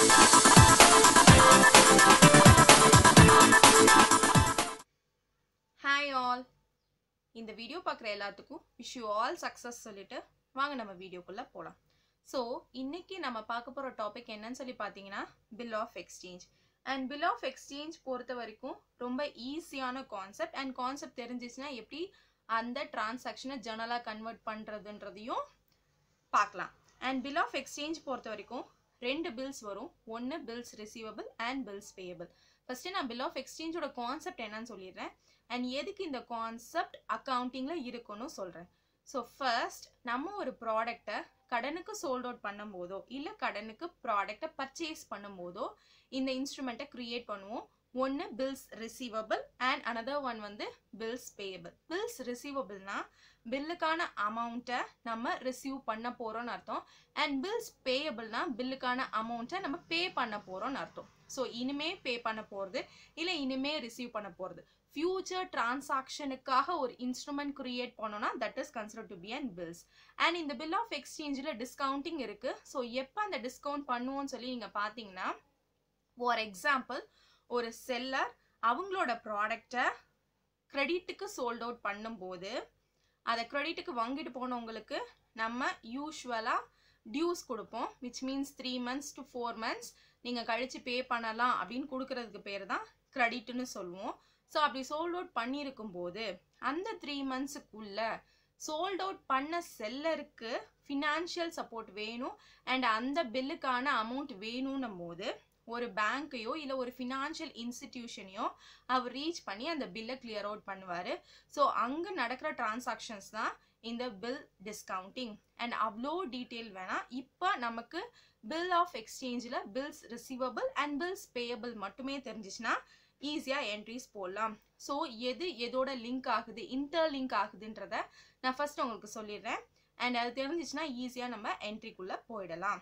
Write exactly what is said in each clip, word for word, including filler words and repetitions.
Hi all. இந்த video பார்க்குற எல்லாத்துக்கும் விஷ் யூ ஆல் சக்ஸஸ் சொல்லிட்டு வாங்க நம்ம வீடியோக்குள்ள போகலாம். ஸோ இன்னைக்கு நம்ம பார்க்க போகிற டாபிக் என்னன்னு சொல்லி பார்த்தீங்கன்னா bill of exchange. And bill of exchange பொறுத்த வரைக்கும் ரொம்ப ஈஸியான கான்செப்ட். அண்ட் கான்செப்ட் தெரிஞ்சிச்சுன்னா எப்படி அந்த டிரான்சாக்ஷனை ஜர்னலாக கன்வெர்ட் பண்ணுறதுன்றதையும் பார்க்கலாம். அண்ட் பில் ஆஃப் எக்ஸ்சேஞ்ச் பொறுத்த வரைக்கும் ரெண்டு பில்ஸ் வரும். ஒன்று bills receivable and bills payable. First நான் பில் ஆஃப் எக்ஸ்சேஞ்சோட கான்செப்ட் என்னன்னு சொல்லிடுறேன். அண்ட் எதுக்கு இந்த கான்செப்ட் அக்கௌண்டிங்கில் இருக்குன்னு சொல்கிறேன். ஸோ ஃபர்ஸ்ட் நம்ம ஒரு ப்ராடக்டை கடனுக்கு சோல்ட் அவுட் பண்ணும் போதோ இல்லை கடனுக்கு ப்ராடக்டை பர்ச்சேஸ் பண்ணும் போதோ இந்த இன்ஸ்ட்ருமெண்ட்டை க்ரியேட் பண்ணுவோம். ஒன்று bills receivable and another one வந்து பில்ஸ் பேயபிள். பில்ஸ் ரிசீவபிள்னா பில்லுக்கான அமௌண்ட்டை நம்ம ரிசீவ் பண்ண போகிறோன்னு அர்த்தம். அண்ட் பில்ஸ் பேயபிள்னா பில்லுக்கான அமௌண்ட்டை நம்ம பே பண்ண போகிறோன்னு அர்த்தம். ஸோ இனிமே பே பண்ண போகிறது இல்லை இனிமே ரிசீவ் பண்ண போகிறது ஃபியூச்சர் டிரான்சாக்ஷனுக்காக ஒரு இன்ஸ்ட்ருமெண்ட் கிரியேட் பண்ணோம்னா that is consider to be and bills. And இந்த பில் ஆஃப் எக்ஸ்சேஞ்சில் டிஸ்கவுண்டிங் இருக்குது. ஸோ எப்போ அந்த டிஸ்கவுண்ட் பண்ணுவோன்னு சொல்லி நீங்கள் பார்த்தீங்கன்னா, ஃபார் எக்ஸாம்பிள் ஒரு செல்லர் அவங்களோட ப்ராடக்டை கிரெடிட்டுக்கு சோல்ட் அவுட் பண்ணும்போது அதை கிரெடிட்டுக்கு வாங்கிட்டு போனவங்களுக்கு நம்ம யூஸ்வலாக டியூஸ் கொடுப்போம். Which means three months to four months நீங்கள் கழித்து பே பண்ணலாம் அப்படின்னு கொடுக்கறதுக்கு பேர் தான் கிரெடிட்னு சொல்லுவோம். ஸோ அப்படி சோல்ட் அவுட் பண்ணியிருக்கும் போது அந்த த்ரீ மந்த்ஸுக்குள்ள சோல்ட் அவுட் பண்ண செல்லருக்கு ஃபினான்ஷியல் சப்போர்ட் வேணும் அண்ட் அந்த பில்லுக்கான அமௌண்ட் வேணும்னும் போது ஒரு பேங்க்கையோ இல்லை ஒரு ஃபினான்ஷியல் இன்ஸ்டிடியூஷனையோ அவர் ரீச் பண்ணி அந்த பில்லை கிளியர் அவுட் பண்ணுவார். ஸோ அங்கே நடக்கிற டிரான்சாக்ஷன்ஸ் தான் இந்த பில் டிஸ்கவுண்டிங். அண்ட் அவ்வளோ டீட்டெயில் வேணாம். இப்போ நமக்கு பில் ஆஃப் எக்ஸ்சேஞ்சில் bills receivable and bills payable மட்டுமே தெரிஞ்சிச்சுன்னா ஈஸியாக என்ட்ரிஸ் போடலாம். ஸோ எது எதோட லிங்க் ஆகுது, இன்டர் லிங்க் ஆகுதுன்றத நான் ஃபர்ஸ்ட் உங்களுக்கு சொல்லிடுறேன். அண்ட் அது தெரிஞ்சிச்சுன்னா ஈஸியாக நம்ம என்ட்ரிக்குள்ளே போயிடலாம்.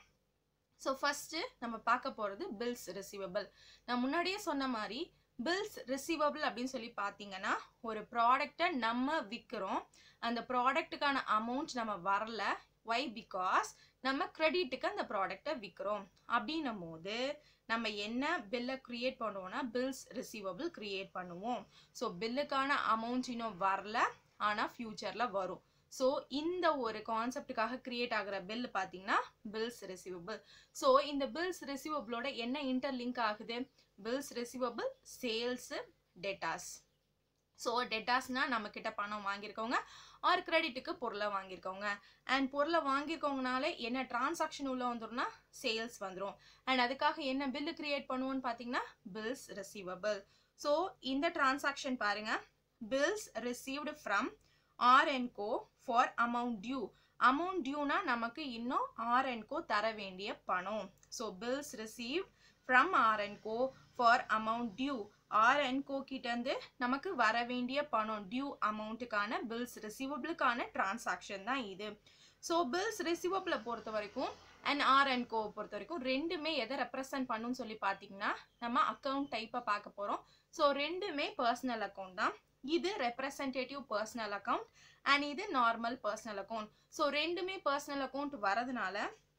ஸோ ஃபஸ்ட்டு நம்ம பார்க்க போகிறது பில்ஸ் ரிசீவபிள். நான் முன்னாடியே சொன்ன மாதிரி பில்ஸ் ரிசீவபிள் அப்படின்னு சொல்லி பார்த்தீங்கன்னா ஒரு ப்ராடக்டை நம்ம விற்கிறோம், அந்த ப்ராடக்ட்டுக்கான அமௌண்ட் நம்ம வரல. ஒய்? பிகாஸ் நம்ம கிரெடிட்டுக்கு அந்த ப்ராடக்டை விற்கிறோம். அப்படின்னும் போது நம்ம என்ன பில்லை க்ரியேட் பண்ணுவோம்னா பில்ஸ் ரிசீவபிள் க்ரியேட் பண்ணுவோம். ஸோ பில்லுக்கான அமௌண்ட் இன்னும் வரல, ஆனால் ஃப்யூச்சரில் வரும். ஸோ இந்த ஒரு கான்செப்டுக்காக கிரியேட் ஆகிற பில் பார்த்தீங்கன்னா பில்ஸ் ரிசீவபிள். ஸோ இந்த பில்ஸ் ரிசீவபிளோட என்ன இன்டர் லிங்க் ஆகுது? Bills receivable, sales, debtors. So டெட்டாஸ்னா நம்ம கிட்ட பணம் வாங்கியிருக்கவங்க ஆர் கிரெடிட்டுக்கு பொருளை வாங்கியிருக்கவங்க. அண்ட் பொருளை வாங்கியிருக்கவங்கனாலே என்ன டிரான்சாக்ஷன் உள்ள வந்துடும்னா சேல்ஸ் வந்துடும். அண்ட் அதுக்காக என்ன பில்லு கிரியேட் பண்ணுவோன்னு பார்த்தீங்கன்னா பில்ஸ் ரிசீவபிள். ஸோ இந்த டிரான்சாக்ஷன் பாருங்க, bills received from R and co for amount due. Amount டியூனா நமக்கு இன்னும் ஆர் அண்ட் கோ தர வேண்டிய பணம். So bills receive from R and co for amount due. R and co கிட்டேருந்து நமக்கு வர வேண்டிய பணம் டியூ அமௌண்ட்டுக்கான பில்ஸ் ரிசீவபிளுக்கான டிரான்சாக்ஷன் தான் இது. ஸோ பில்ஸ் ரிசீவபிளை பொறுத்த வரைக்கும் அண்ட் ஆர் அண்ட் கோவை பொறுத்த வரைக்கும் ரெண்டுமே எதை ரெப்ரசன்ட் பண்ணுன்னு சொல்லி பார்த்தீங்கன்னா நம்ம அக்கௌண்ட் டைப்பை பார்க்க போகிறோம். ஸோ ரெண்டுமே பர்சனல் அக்கௌண்ட் தான். இது ரெப்ரசன்டேட்டிவ் பர்சனல் அக்கௌண்ட் அண்ட் இது நார்மல் பர்சனல் அக்கௌண்ட். ஸோ ரெண்டுமே பர்சனல் அக்கௌண்ட் வரதுனால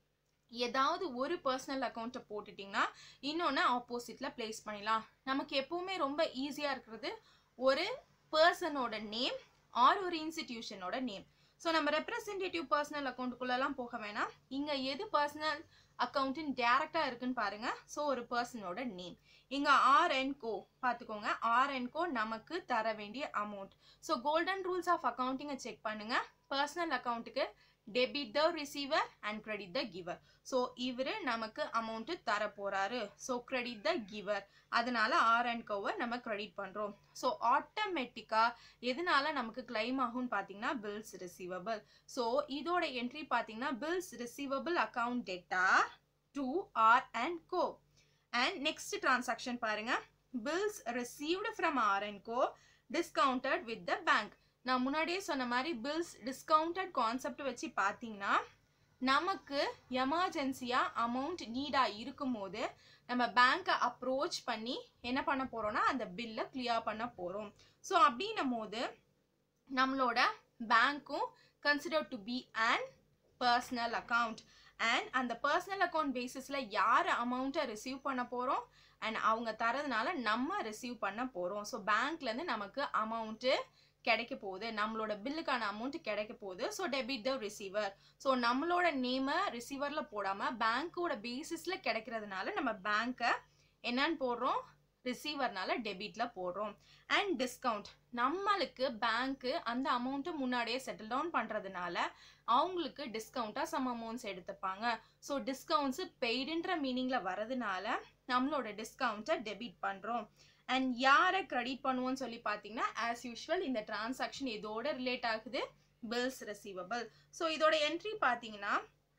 ஏதாவது ஒரு பர்சனல் அக்கௌண்ட்டை போட்டுட்டிங்கன்னா இன்னொன்று ஆப்போசிட்டில் பிளேஸ் பண்ணிடலாம். நமக்கு எப்போவுமே ரொம்ப ஈஸியாக இருக்கிறது ஒரு பர்சனோட நேம் ஆர் ஒரு இன்ஸ்டிடியூஷனோட நேம். ஸோ நம்ம ரெப்ரசன்டேட்டிவ் பர்சனல் அக்கௌண்ட்டுக்குள்ளெல்லாம் போக வேணாம். இங்கே எது பர்சனல் அக்கௌண்ட்டுன்னு டேரெக்டாக இருக்குன்னு பாருங்கள். ஸோ ஒரு பர்சனோட நேம். இங்கே ஆர் அண்ட் கோ பார்த்துக்கோங்க. ஆர் அண்ட் கோ நமக்கு தர வேண்டிய amount. So golden rules of அக்கௌண்டிங்கை செக் பண்ணுங்கள். பர்சனல் அக்கௌண்ட்டுக்கு debit the receiver and credit the giver. So இவர் நமக்கு அமௌண்ட்டு தர போகிறாரு. So credit the giver. அதனால ஆர் அண்ட் கோவை நம்ம கிரெடிட் பண்ணுறோம். ஸோ ஆட்டோமேட்டிக்காக எதனால நமக்கு கிளைம் ஆகும்னு பார்த்தீங்கன்னா பில்ஸ் ரிசீவபிள். ஸோ இதோட என்ட்ரி பார்த்தீங்கன்னா bills receivable account data to R and co. And next transaction பாருங்க, bills received from R and co discounted with the bank. நான் முன்னாடியே சொன்ன மாதிரி பில்ஸ் டிஸ்கவுண்டட் கான்செப்ட் வச்சு பார்த்தீங்கன்னா நமக்கு எமர்ஜென்சியாக அமௌண்ட் நீடாக இருக்கும் போது நம்ம பேங்க்கை அப்ரோச் பண்ணி என்ன பண்ண போகிறோம்னா அந்த பில்லை கிளியர் பண்ண போகிறோம். ஸோ அப்படின்னும் போது நம்மளோட பேங்க்கும் consider to be and personal account. And அந்த பர்சனல் அக்கௌண்ட் பேசிஸில் யார் அமௌண்ட்டை ரிசீவ் பண்ண போகிறோம் அண்ட் அவங்க தரதுனால நம்ம ரிசீவ் பண்ண போகிறோம். ஸோ பேங்க்லேருந்து நமக்கு அமௌண்ட்டு கிடைக்க போகுது, நம்மளோட பில்லுக்கான அமௌண்ட் கிடைக்க போகுது. So debit the receiver. So நம்மளோட நேமை ரிசீவரில் போடாமல் பேங்க்கோட பேசிஸில் கிடைக்கிறதுனால நம்ம பேங்க்கை என்னன்னு போடுறோம், ரிசீவர்னால டெபிட்ல போடுறோம். அண்ட் டிஸ்கவுண்ட், நம்மளுக்கு பேங்க்கு அந்த அமௌண்ட்டு முன்னாடியே செட்டில் டவுன் பண்ணுறதுனால அவங்களுக்கு டிஸ்கவுண்ட்டாக சம் அமௌண்ட்ஸ் எடுத்துப்பாங்க. ஸோ டிஸ்கவுண்ட்ஸு பெய்டுன்ற மீனிங்கில் வரதுனால நம்மளோட டிஸ்கவுண்ட்டை டெபிட் பண்ணுறோம். அண்ட் யாரை கிரெடிட் பண்ணுவோம்னு சொல்லி பார்த்தீங்கன்னா ஆஸ் யூஷுவல் இந்த டிரான்சாக்ஷன் இதோட ரிலேட் ஆகுது, பில்ஸ் ரிசீவபிள். ஸோ இதோட என்ட்ரி பார்த்தீங்கன்னா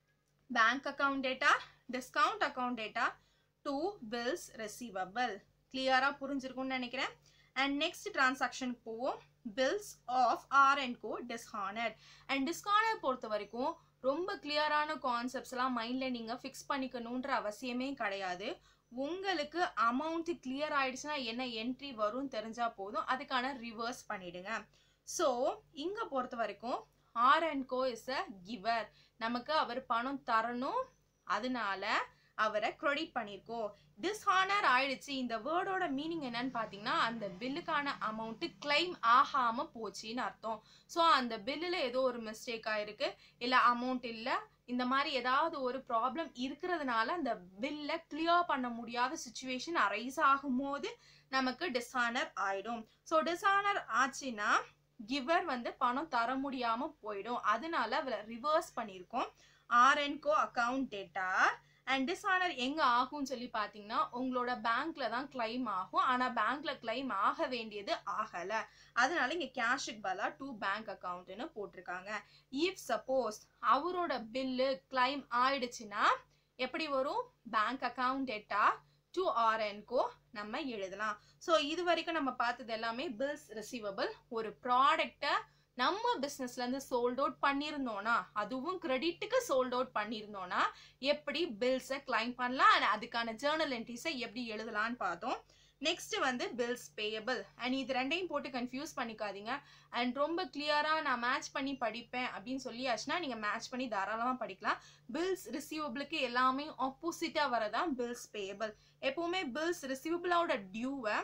bank account data, discount account data to bills receivable. கிளியராக புரிஞ்சிருக்கும்னு நினைக்கிறேன். அண்ட் நெக்ஸ்ட் டிரான்சாக்ஷனுக்கு போவோம், bills of are and go dishonour. And dishonour பொறுத்த வரைக்கும் ரொம்ப கிளியரான கான்செப்ட்ஸ்லாம் மைண்டில் நீங்கள் ஃபிக்ஸ் பண்ணிக்கணுன்ற அவசியமே கிடையாது. உங்களுக்கு அமௌண்ட் கிளியர் ஆயிடுச்சுன்னா என்ன என்ட்ரி வரும் தெரிஞ்சால் போதும், அதுக்கான ரிவர்ஸ் பண்ணிடுங்க. ஸோ இங்கே பொறுத்த வரைக்கும் R and co is a giver, நமக்கு அவர் பணம் தரணும், அதனால அவரை கிரெடிட் பண்ணியிருக்கோம். டிஸ்ஹானர் ஆயிடுச்சு, இந்த வேர்டோட மீனிங் என்னன்னு பார்த்தீங்கன்னா அந்த பில்லுக்கான அமௌண்ட்டு கிளைம் ஆகாமல் போச்சின்னு அர்த்தம். ஸோ அந்த பில்லில் ஏதோ ஒரு மிஸ்டேக் ஆயிருக்கு, இல்லை அமௌண்ட் இல்லை, இந்த மாதிரி ஏதாவது ஒரு ப்ராப்ளம் இருக்கிறதுனால அந்த பில்லை கிளியர் பண்ண முடியாத சுச்சுவேஷன் அரைஸ் ஆகும்போது நமக்கு டிஸ்ஹானர் ஆயிடும். ஸோ டிஸ்ஹானர் ஆச்சுன்னா கிவர் வந்து பணம் தர முடியாமல் போயிடும், அதனால அவரை ரிவர்ஸ் பண்ணியிருக்கோம். R and co account debtor. And dishonour எங்கே ஆகும்னு சொல்லி பார்த்தீங்கன்னா உங்களோட பேங்க்ல தான் கிளைம் ஆகும், ஆனால் பேங்க்ல கிளைம் ஆக வேண்டியது ஆகலை, அதனால இங்கே கேஷுக்கு பதிலாக டூ பேங்க் அக்கௌண்ட்னு போட்டிருக்காங்க. இஃப் சப்போஸ் அவரோட பில்லு கிளைம் ஆயிடுச்சுன்னா எப்படி வரும், bank account data to R and co நம்ம எழுதலாம். ஸோ இது வரைக்கும் நம்ம பார்த்தது எல்லாமே பில்ஸ் ரிசீவபிள். ஒரு ப்ராடக்டை நம்ம பிஸ்னஸ்லேருந்து சோல்ட் அவுட் பண்ணியிருந்தோன்னா, அதுவும் கிரெடிட்டுக்கு சோல்ட் அவுட் பண்ணியிருந்தோன்னா எப்படி பில்ஸை கிளைம் பண்ணலாம் அண்ட் அதுக்கான ஜேர்னல் என்ட்ரிஸை எப்படி எழுதலான்னு பார்த்தோம். நெக்ஸ்ட் வந்து பில்ஸ் பேயபிள். அண்ட் இது ரெண்டையும் போட்டு கன்ஃபியூஸ் பண்ணிக்காதீங்க. அண்ட் ரொம்ப கிளியராக நான் மேட்ச் பண்ணி படிப்பேன் அப்படின்னு சொல்லியாச்சுன்னா நீங்கள் மேட்ச் பண்ணி தாராளமாக படிக்கலாம். பில்ஸ் ரிசீவபிளுக்கு எல்லாமே ஆப்போசிட்டாக வரதான் பில்ஸ் பேயபிள். எப்போவுமே பில்ஸ் ரிசீவபிளோட டியூவை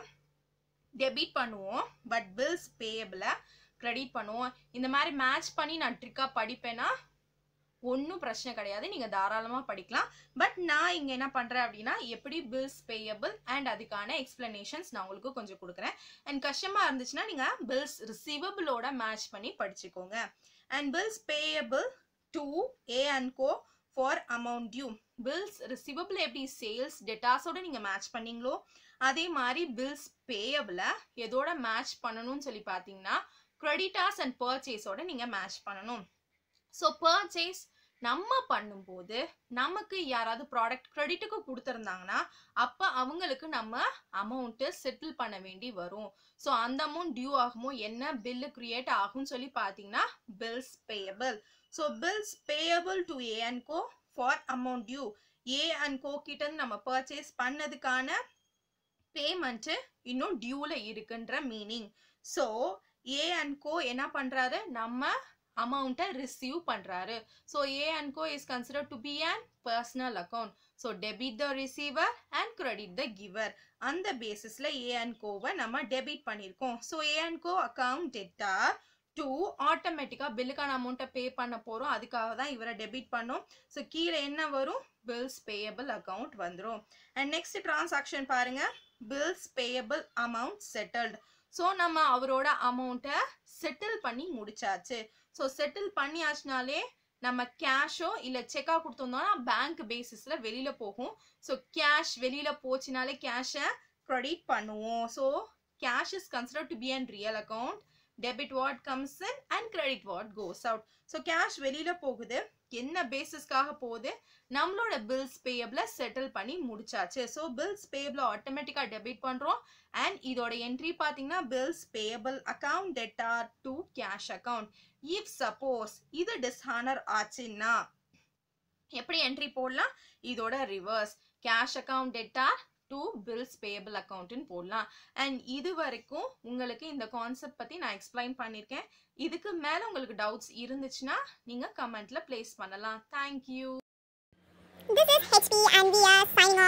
டெபிட் பண்ணுவோம், பட் பில்ஸ் பேயபிளை கிரெடிட் பண்ணுவோம். இந்த மாதிரி மேட்ச் பண்ணி நான் ட்ரிக்காக படிப்பேன்னா ஒன்றும் பிரச்சனை கிடையாது, நீங்கள் தாராளமாக படிக்கலாம். பட் நான் இங்கே என்ன பண்ணுறேன் அப்படின்னா எப்படி பில்ஸ் பேயபிள் அண்ட் அதுக்கான எக்ஸ்பிளனேஷன்ஸ் நான் உங்களுக்கு கொஞ்சம் கொடுக்குறேன். அண்ட் கஷ்டமாக இருந்துச்சுன்னா நீங்கள் பில்ஸ் ரிசீவபிளோட மேட்ச் பண்ணி படிச்சுக்கோங்க. And bills payable to A and co for amount due. Bills receivable எப்படி சேல்ஸ் டெட்டாஸோட நீங்கள் மேட்ச் பண்ணீங்களோ அதே மாதிரி பில்ஸ் பேயபிளை எதோட மேட்ச் பண்ணணும்னு சொல்லி பார்த்தீங்கன்னா கிரெடிட்டாஸ் அண்ட் பர்ச்சேஸோட நீங்கள் மேட்ச் பண்ணணும். ஸோ பர்ச்சேஸ் நம்ம பண்ணும்போது நமக்கு யாராவது ப்ராடக்ட் கிரெடிட்டுக்கு கொடுத்துருந்தாங்கன்னா அப்போ அவங்களுக்கு நம்ம அமௌண்ட்டு செட்டில் பண்ண வேண்டி வரும். ஸோ அந்த அமௌண்ட் டியூ ஆகுமோ என்ன பில்லு கிரியேட் ஆகும்னு சொல்லி பார்த்தீங்கன்னா bills payable. So bills payable to A and co for amount due. A and co கிட்ட நம்ம பர்ச்சேஸ் பண்ணதுக்கான பேமெண்ட்டு இன்னும் டியூவில் இருக்குன்ற meaning. So A and co என்ன பண்ணுறாரு, நம்ம அமௌண்ட்டை ரிசீவ் பண்ணுறாரு. So A and co is considered to be an personal account. So debit the receiver and credit the giver. அந்த பேசிஸில் ஏ அண்ட் கோவை நம்ம டெபிட் பண்ணியிருக்கோம். So A and co account data to ஆட்டோமேட்டிக்காக பில்லுக்கான அமௌண்ட்டை பே பண்ண போகிறோம், அதுக்காக தான் இவரை டெபிட் பண்ணோம். ஸோ கீழே என்ன வரும், பில்ஸ் பேயபிள் அக்கௌண்ட் வந்துடும். அண்ட் நெக்ஸ்ட் டிரான்சாக்ஷன் பாருங்க, bills payable amount settled. So நம்ம அவரோட அமௌண்ட்டை செட்டில் பண்ணி முடிச்சாச்சு. ஸோ செட்டில் பண்ணியாச்சுனாலே நம்ம கேஷோ இல்லை செக்காக கொடுத்துருந்தோம்னா பேங்க் பேசிஸில் வெளியில் போகும். ஸோ கேஷ் வெளியில் போச்சுனாலே கேஷை கிரெடிட் பண்ணுவோம். So cash is considered to be an real account. Debit what comes in and credit what goes out. So cash வெளியில் போகுது, என்ன பேசிஸ்க்காக போகுது, நம்மளோட பில்ஸ் பேயபிளை செட்டில் பண்ணி முடிச்சாச்சு. ஸோ பில்ஸ் பேயபிளை ஆட்டோமேட்டிக்காக டெபிட் பண்ணுறோம். அண்ட் இதோட என்ட்ரி பார்த்தீங்கன்னா bills payable account debtor to cash account. If suppose இது டிஸ்ஹானர் ஆச்சுன்னா எப்படி என்ட்ரி போடலாம், இதோட reverse cash account debtor to bills payable அக்கௌண்ட்னு போடலாம். அண்ட் இது வரைக்கும் உங்களுக்கு இந்த கான்செப்ட் பற்றி நான் எக்ஸ்பிளைன் பண்ணியிருக்கேன். இதுக்கு மேலே உங்களுக்கு டவுட்ஸ் இருந்துச்சுன்னா நீங்கள் கமெண்ட்டில் ப்ளேஸ் பண்ணலாம். Thank you. This is H P and we are signing